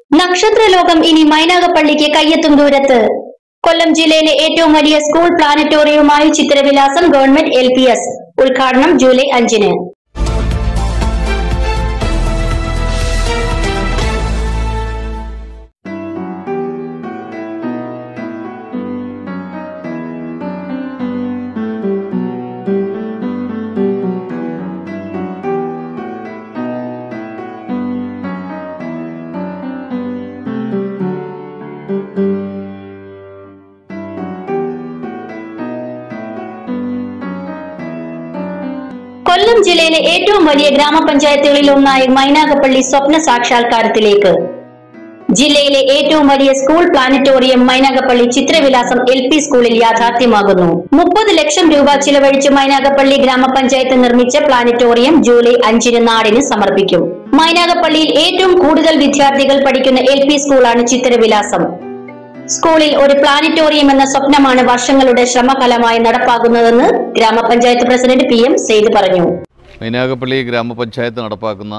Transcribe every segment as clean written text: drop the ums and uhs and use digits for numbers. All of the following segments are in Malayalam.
നക്ഷത്രലോകം ഇനി മൈനാഗപ്പള്ളിക്ക് കയ്യെത്തും ദൂരത്ത്. കൊല്ലം ജില്ലയിലെ ഏറ്റവും വലിയ സ്കൂൾ പ്ലാനറ്റോറിയവുമായി ചിത്രവിലാസം ഗവൺമെന്റ് LPS ഉദ്ഘാടനം ജൂലൈ 5-ന്. കൊല്ലം ജില്ലയിലെ ഏറ്റവും വലിയ ഗ്രാമപഞ്ചായത്തുകളിൽ ഒന്നായ മൈനാഗപ്പള്ളി സ്വപ്ന സാക്ഷാത്കാരത്തിലേക്ക്. ജില്ലയിലെ ഏറ്റവും വലിയ school planetarium Mynagappally Chithravilasam LP സ്കൂളിൽ യാഥാർത്ഥ്യമാകുന്നു. 30 ലക്ഷം രൂപ ചിലവഴിച്ച് മൈനാഗപ്പള്ളി ഗ്രാമപഞ്ചായത്ത് നിർമ്മിച്ച പ്ലാനറ്റോറിയം ജൂലൈ 5-ന് നാടിന് സമർപ്പിക്കും. മൈനാഗപ്പള്ളിയിൽ ഏറ്റവും കൂടുതൽ വിദ്യാർത്ഥികൾ പഠിക്കുന്ന LP സ്കൂളാണ് ചിത്രവിലാസം. സ്കൂളിൽ ഒരു പ്ലാനറ്റോറിയം എന്ന സ്വപ്നമാണ് വർഷങ്ങളുടെ ശ്രമഫലമായി നടപ്പാക്കുന്നതെന്ന് ഗ്രാമപഞ്ചായത്ത് പ്രസിഡന്റ് PM സെയ്ദ് പറഞ്ഞു. മൈനാഗപ്പള്ളി ഗ്രാമപഞ്ചായത്ത് നടപ്പാക്കുന്ന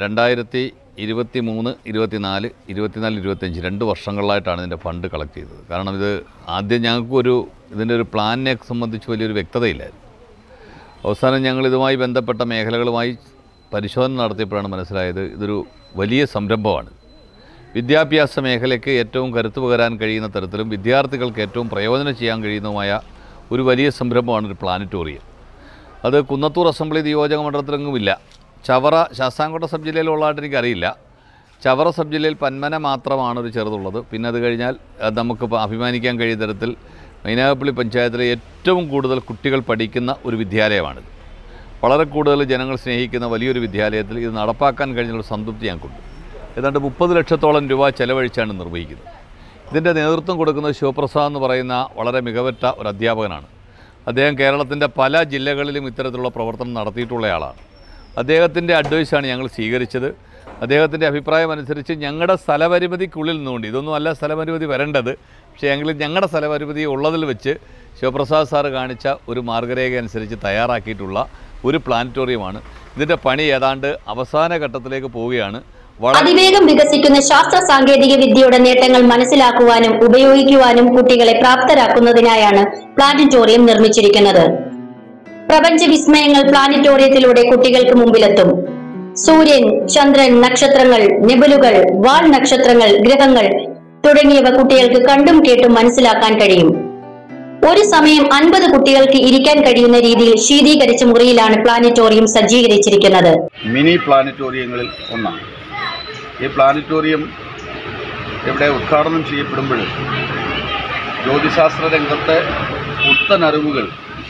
2023, 24, 25 2 വർഷങ്ങളിലായിട്ടാണ് ഇതിൻ്റെ ഫണ്ട് കളക്ട് ചെയ്തത്. കാരണം ഇത് ആദ്യം ഞങ്ങൾക്ക് ഇതിൻ്റെ ഒരു പ്ലാനിനെ സംബന്ധിച്ച് വലിയൊരു വ്യക്തതയില്ലായിരുന്നു. അവസാനം ഞങ്ങൾ ഇതുമായി ബന്ധപ്പെട്ട മേഖലകളുമായി പരിശോധന നടത്തിയപ്പോഴാണ് മനസ്സിലായത് ഇതൊരു വലിയ സംരംഭമാണ്. വിദ്യാഭ്യാസ മേഖലയ്ക്ക് ഏറ്റവും കരുത്തു പകരാൻ കഴിയുന്ന തരത്തിലും വിദ്യാർത്ഥികൾക്ക് ഏറ്റവും പ്രയോജനം ചെയ്യാൻ കഴിയുന്നതുമായ ഒരു വലിയ സംരംഭമാണ് ഒരു പ്ലാനറ്റോറിയം. അത് കുന്നത്തൂർ അസംബ്ലി നിയോജക മണ്ഡലത്തിലെങ്ങുമില്ല. ചവറ ശാസ്താംകോട്ട സബ് ജില്ലയിലുള്ളതായിട്ട് എനിക്കറിയില്ല. ചവറ സബ് ജില്ലയിൽ പന്മന മാത്രമാണ് ഒരു ചെറുതുള്ളത്. പിന്നെ അത് കഴിഞ്ഞാൽ നമുക്ക് അഭിമാനിക്കാൻ കഴിയുന്ന തരത്തിൽ മൈനാഗപ്പള്ളി പഞ്ചായത്തിലെ ഏറ്റവും കൂടുതൽ കുട്ടികൾ പഠിക്കുന്ന ഒരു വിദ്യാലയമാണിത്. വളരെ കൂടുതൽ ജനങ്ങൾ സ്നേഹിക്കുന്ന വലിയൊരു വിദ്യാലയത്തിൽ ഇത് നടപ്പാക്കാൻ കഴിഞ്ഞൊരു സംതൃപ്തി ഞങ്ങൾക്കുണ്ട്. ഏതാണ്ട് 30 ലക്ഷത്തോളം രൂപ ചെലവഴിച്ചാണ് നിർവഹിക്കുന്നത്. ഇതിൻ്റെ നേതൃത്വം കൊടുക്കുന്നത് ശിവപ്രസാദ് എന്ന് പറയുന്ന വളരെ മികവുറ്റ ഒരു അധ്യാപകനാണ്. അദ്ദേഹം കേരളത്തിൻ്റെ പല ജില്ലകളിലും ഇത്തരത്തിലുള്ള പ്രവർത്തനം നടത്തിയിട്ടുള്ളയാളാണ്. അദ്ദേഹത്തിൻ്റെ അഡ്വൈസാണ് ഞങ്ങൾ സ്വീകരിച്ചത്. അദ്ദേഹത്തിൻ്റെ അഭിപ്രായം അനുസരിച്ച് ഞങ്ങളുടെ സ്ഥലപരിമിതിക്കുള്ളിൽ നിന്നുകൊണ്ട് ഇതൊന്നും അല്ല സ്ഥലപരിമിതി വരേണ്ടത്, പക്ഷേ എങ്കിലും ഞങ്ങളുടെ സ്ഥലപരിമിതി ഉള്ളതിൽ വെച്ച് ശിവപ്രസാദ് സാറ് കാണിച്ച ഒരു മാർഗ്ഗരേഖ അനുസരിച്ച് തയ്യാറാക്കിയിട്ടുള്ള ഒരു പ്ലാനറ്റോറിയമാണ്. ഇതിൻ്റെ പണി ഏതാണ്ട് അവസാന ഘട്ടത്തിലേക്ക് പോവുകയാണ്. അതിവേഗം വികസിക്കുന്ന ശാസ്ത്ര സാങ്കേതിക വിദ്യയുടെ നേട്ടങ്ങൾ മനസ്സിലാക്കുവാനും ഉപയോഗിക്കുവാനും കുട്ടികളെ പ്രാപ്തരാക്കുന്നതിനായാണ് പ്ലാനറ്റോറിയം നിർമ്മിച്ചിരിക്കുന്നത്. പ്രപഞ്ച വിസ്മയങ്ങൾ പ്ലാനറ്റോറിയത്തിലൂടെ കുട്ടികൾക്ക് മുമ്പിലെത്തും. സൂര്യൻ, ചന്ദ്രൻ, നക്ഷത്രങ്ങൾ, നെബുലുകൾ, വാൽ നക്ഷത്രങ്ങൾ, ഗ്രഹങ്ങൾ തുടങ്ങിയവ കുട്ടികൾക്ക് കണ്ടും കേട്ടും മനസ്സിലാക്കാൻ കഴിയും. ഒരു സമയം 50 കുട്ടികൾക്ക് ഇരിക്കാൻ കഴിയുന്ന രീതിയിൽ ശീതീകരിച്ച മുറിയിലാണ് പ്ലാനറ്റോറിയം സജ്ജീകരിച്ചിരിക്കുന്നത്. മിനി പ്ലാനറ്റോറിയങ്ങളിൽ ഒന്നാണ് ഈ പ്ലാനറ്റോറിയം. ഇവിടെ ഉദ്ഘാടനം ചെയ്യപ്പെടുമ്പോൾ ജ്യോതിശാസ്ത്ര രംഗത്തെ പുത്തൻ അറിവുകൾ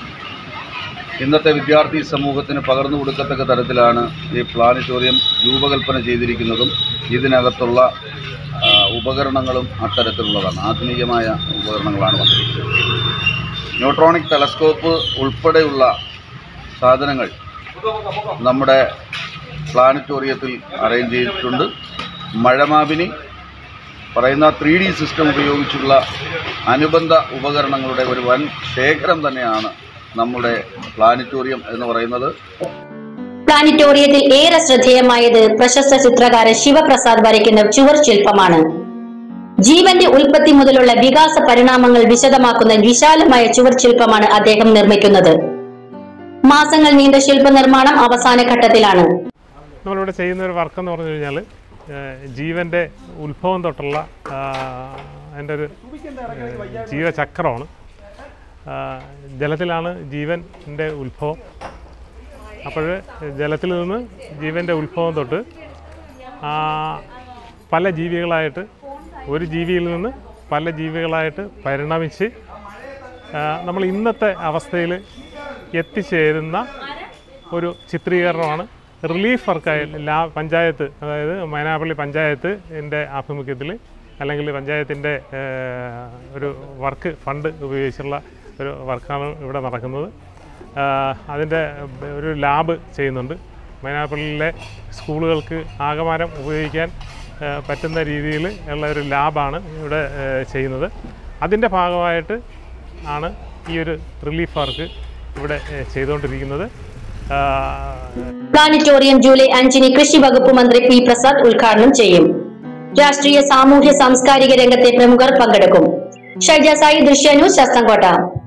ഇന്നത്തെ വിദ്യാർത്ഥി സമൂഹത്തിന് പകർന്നു കൊടുക്കത്തക്ക തരത്തിലാണ് ഈ പ്ലാനറ്റോറിയം രൂപകൽപ്പന ചെയ്തിരിക്കുന്നതും ഇതിനകത്തുള്ള ഉപകരണങ്ങളും അത്തരത്തിലുള്ളതാണ്. ആധുനികമായ ഉപകരണങ്ങളാണ് വന്നിരിക്കുന്നത്. ന്യൂട്രോണിക് ടെലസ്കോപ്പ് ഉൾപ്പെടെയുള്ള സാധനങ്ങൾ നമ്മുടെ പ്ലാനറ്റോറിയത്തിൽ അറേഞ്ച് ചെയ്തിട്ടുണ്ട്. മഴമാപിനി പറയുന്ന 3D സിസ്റ്റം ഉപയോഗിച്ചുള്ള അനുബന്ധ ഉപകരണങ്ങളുടെ ഒരു വൻ ശേഖരം തന്നെയാണ് നമ്മുടെ പ്ലാനറ്റോറിയം എന്ന് പറയുന്നത്. പ്ലാനറ്റോറിയത്തിൽ ഏറെ ശ്രദ്ധേയമായത് പ്രശസ്ത ചിത്രകാരൻ ശിവപ്രസാദ് വരയ്ക്കുന്ന ചുവർ ശില്പമാണ്. ജീവന്റെ ഉൽപ്പത്തി മുതലുള്ള വികാസ പരിണാമങ്ങൾ വിശദമാക്കുന്ന വിശാലമായ ചുവർ ശില്പമാണ് അദ്ദേഹം നിർമ്മിക്കുന്നത്. മാസങ്ങൾ നീണ്ട ശില്പനിർമ്മാണം അവസാന ഘട്ടത്തിലാണ്. നമ്മളിവിടെ ചെയ്യുന്ന ഒരു വർക്ക് എന്ന് പറഞ്ഞു കഴിഞ്ഞാൽ ജീവൻ്റെ ഉത്ഭവം തൊട്ടുള്ള അതിൻ്റെ ഒരു ജീവചക്രമാണ്. ജലത്തിലാണ് ജീവൻ്റെ ഉത്ഭവം. അപ്പോൾ ജലത്തിൽ നിന്ന് ജീവൻ്റെ ഉത്ഭവം തൊട്ട് പല ജീവികളായിട്ട് ഒരു ജീവിയിൽ നിന്ന് പല ജീവികളായിട്ട് പരിണമിച്ച് നമ്മൾ ഇന്നത്തെ അവസ്ഥയിൽ എത്തിച്ചേരുന്ന ഒരു ചിത്രീകരണമാണ്. റിലീഫ് വർക്കായി പഞ്ചായത്ത്, അതായത് മൈനാഗപ്പള്ളി പഞ്ചായത്തിൻ്റെ ആഭിമുഖ്യത്തിൽ അല്ലെങ്കിൽ പഞ്ചായത്തിൻ്റെ ഒരു വർക്ക് ഫണ്ട് ഉപയോഗിച്ചുള്ള ഒരു വർക്കാണ് ഇവിടെ നടക്കുന്നത്. അതിൻ്റെ ഒരു ലാബ് ചെയ്യുന്നുണ്ട്. മൈനാഗപ്പള്ളിയിലെ സ്കൂളുകൾക്ക് ആകമാനം ഉപയോഗിക്കാൻ പറ്റുന്ന രീതിയിൽ ഉള്ള ഒരു ലാബാണ് ഇവിടെ ചെയ്യുന്നത്. അതിൻ്റെ ഭാഗമായിട്ട് ആണ് ഈ ഒരു റിലീഫ് വർക്ക് ഇവിടെ ചെയ്തുകൊണ്ടിരിക്കുന്നത്. പ്ലാനറ്റോറിയം ജൂലൈ 5-ന് കൃഷി വകുപ്പ് മന്ത്രി P. പ്രസാദ് ഉദ്ഘാടനം ചെയ്യും. രാഷ്ട്രീയ സാമൂഹ്യ സാംസ്കാരിക രംഗത്തെ പ്രമുഖർ പങ്കെടുക്കും. ഷൈജ സായി, ദൃശ്യ ന്യൂസ്, ശാസ്താംകോട്ട.